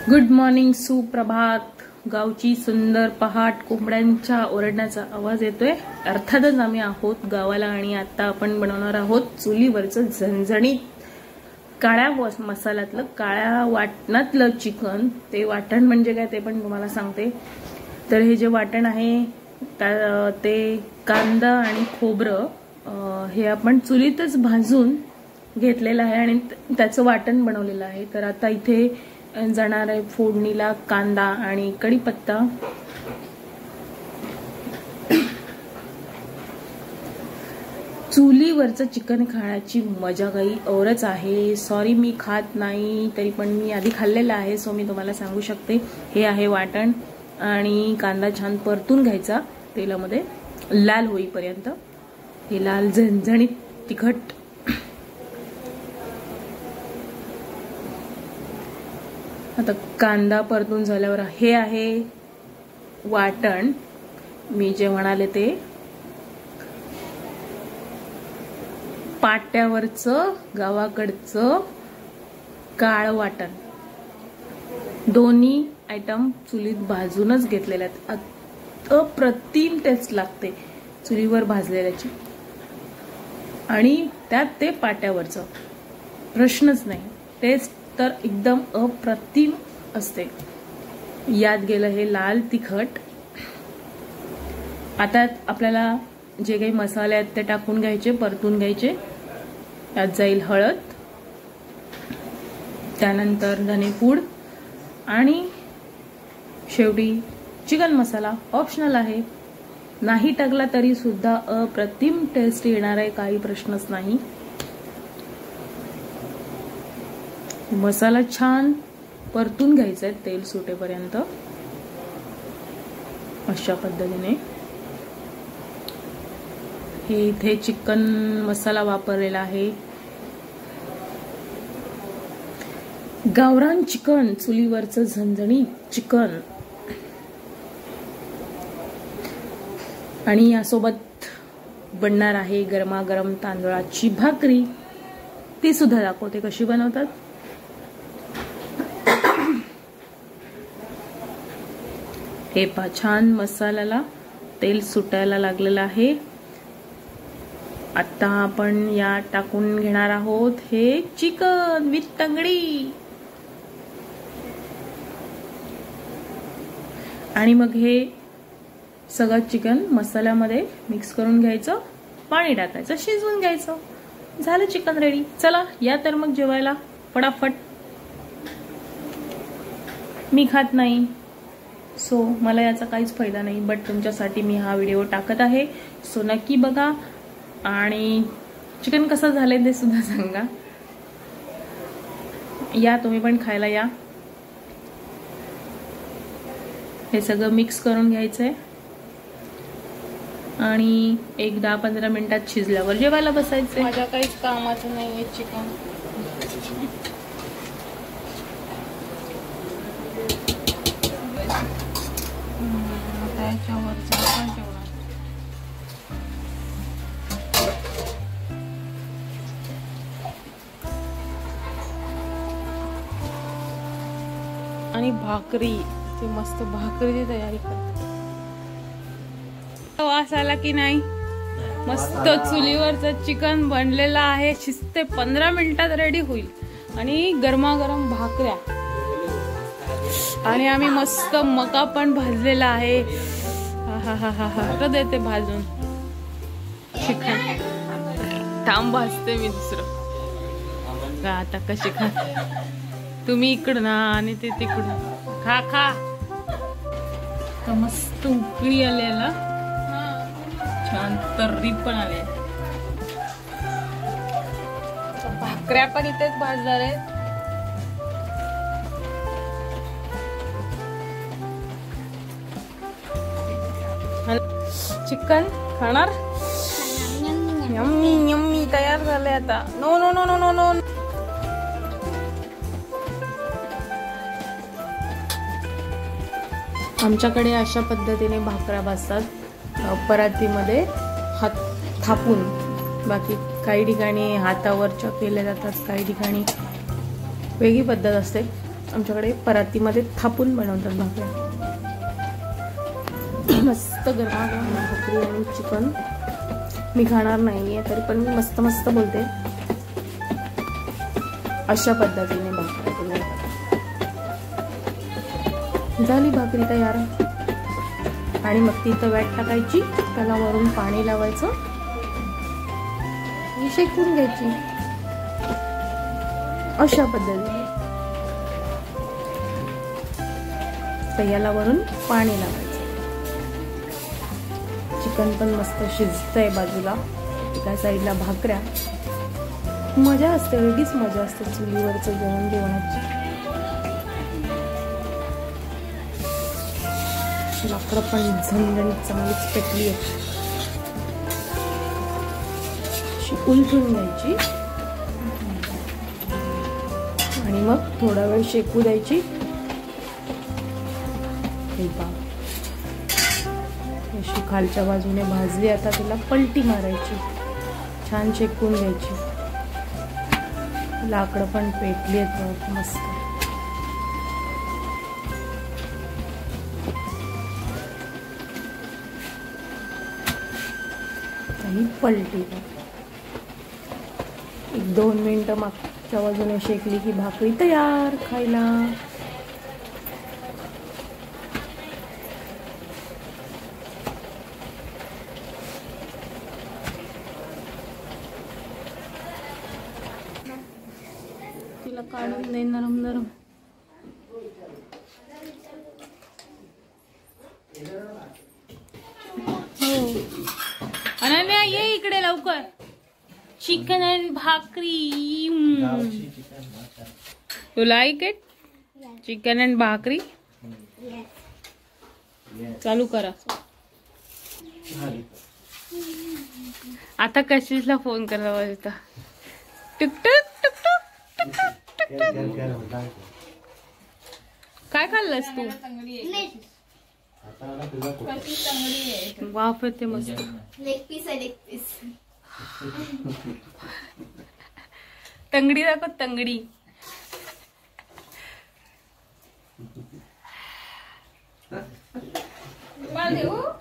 Good morning, सुप्रभात. गावची सुंदर पहाट, कोंबड्यांच्या ओरडण्याचा आवाज येतोय. अर्थातच आम्ही आहोत गावाला आणि आता आपण बनवणार आहोत चुलीवरचं झणझणीत काळ्या मसाल्यातलं, काळ्या वाटणातलं चिकन. ते वाटण म्हणजे काय ते पण तुम्हाला सांगते. तर हे जे वाटण आहे ते कांदा आणि खोबरं हे आपण चुलीतच भाजून घेतलेलं आहे आणि त्याचं वाटण बनवलेलं आहे. तर आता इथे जाणार आहे फोडणीला कांदा आणि कढीपत्ता. चुलीवरचं चिकन खाण्याची मजा काही औरच आहे. सॉरी मी खात नाही, तरी पण मी आधी खाल्लेलं आहे, सो मी तुम्हाला सांगू शकते. हे आहे वाटण आणि कांदा छान परतून घ्यायचा तेलामध्ये लाल होईपर्यंत. हे लाल झणझणीत तिखट. आता कांदा परतून झाल्यावर हे आहे वाटण, मी जे म्हणाले ते पाट्यावरचं गावाकडचं काळ वाटण. दोन्ही आयटम चुलीत भाजूनच घेतलेले आहेत. अप्रतिम टेस्ट लागते चुलीवर भाजलेल्याची आणि त्यात ते पाट्यावरचं, प्रश्नच नाही. टेस्ट तर एकदम अप्रतिम असते. यात गेलं हे लाल तिखट. आता आपल्याला जे काही मसाले आहेत ते टाकून घ्यायचे, परतून घ्यायचे. यात जाईल हळद, त्यानंतर धनेपूड आणि शेवटी चिकन मसाला. ऑप्शनल आहे, नाही टाकला तरी सुद्धा अप्रतिम टेस्ट येणार आहे, काही प्रश्नच नाही. मसाला छान परतून घ्यायचा आहे तेल सुटेपर्यंत. अशा पद्धतीने हे इथे चिकन मसाला वापरलेला आहे. गावरान चिकन, चुलीवरचं झणझणीत चिकन. आणि यासोबत बनणार आहे गरमागरम तांदळाची भाकरी. ती सुद्धा दाखवते कशी बनवतात. हे पहा, छान मसाल्याला तेल सुटायला लागलेलं आहे. आता आपण या टाकून घेणार आहोत हे चिकन विथ तंगडी. आणि मग हे सगळं चिकन मसाल्यामध्ये मिक्स करून घ्यायचं, पाणी टाकायचं, शिजवून घ्यायचं. झालं चिकन रेडी. चला या तर मग जेवायला फटाफट. मी खात नाही, सो मला याचा काहीच फायदा नाही, बट तुमच्यासाठी मी हा व्हिडिओ टाकत आहे. सो नक्की बघा आणि चिकन कसं झालंय ते सुद्धा सांगा. या तुम्ही पण खायला या. हे सगळं मिक्स करून घ्यायचंय आणि एक 10-15 मिनिटात शिजल्यावर जेवायला बसायचंय. माझ्या काहीच कामाचं नाहीये चिकन. आणि भाकरी, ती मस्त भाकरीची तयारी करते. वास आला की नाही? मस्त चुलीवरचं चिकन बनलेलं आहे. शिजते 15 मिनिटात रेडी होईल. आणि गरमागरम भाकऱ्या आणि आम्ही मस्त मका पण भाजलेला आहे. हा हा हा हा तर देते भाजून चिकन. थांब भाजते मी दुसरं का. आता कशी खा तुम्ही इकडं आणि ते तिकडून. खा खा. मस्त उकळी आलेला, छान तर्री पण आले. भाकऱ्या पण इथेच भाजणार आहेत. चिकन खाणार? यम्मी यम्मी तयार झाले आता. No no no no no no. आमच्याकडे अशा पद्धतीने भाकऱ्या भाजतात, परातीमध्ये हात थापून. बाकी काही ठिकाणी हातावरच्या केल्या जातात, काही ठिकाणी वेगळी पद्धत असते. आमच्याकडे परातीमध्ये थापून बनवतात भाकऱ्या. मस्त गरमागरम भाकरी आणि चिकन. मी खाणार नाहीये तरी पण मी मस्त मस्त बोलते. अशा पद्धतीने भाकरी झाली. भाकरी तयार. आणि मग ती तव्यात टाकायची, त्याला वरून पाणी लावायचं, शेकून घ्यायची अशा पद्धतीने. तव्याला वरून पाणी लावायचं. चिकन पण मस्त शिजतंय बाजूला, एका साईडला भाकऱ्या. मजा असते, वेगळीच मजा असते चुलीवरचं जेवण जेवणाची. लाकडं पण झणझणीत चांगलीच पेटली आहे. उलटून घ्यायची आणि मग थोडा वेळ शेकू द्यायची. अशी खालच्या बाजूने भाजली. आता तिला पलटी मारायची, छान शेकून घ्यायची. लाकडं पण पेटली आहेत मस्त. ही पलटी 1-2 मिनिटं मागच्या बाजूने शेकली की भाकरी तयार खायला. तिला काढून दे नरम नरम. हो अनन्या ये इकडे लवकर. Chicken and bhakri. You like it? Chicken and bhakri. चालू करा. आता कशिशला फोन करावा होता. टुक टुक टुक टुक टुक टुक. काय खाल्लंस तू? वाफ येते मस्त. लेग पीस आहे, लेग पीस. तंगडी दाखव, तंगडी. मला देऊ?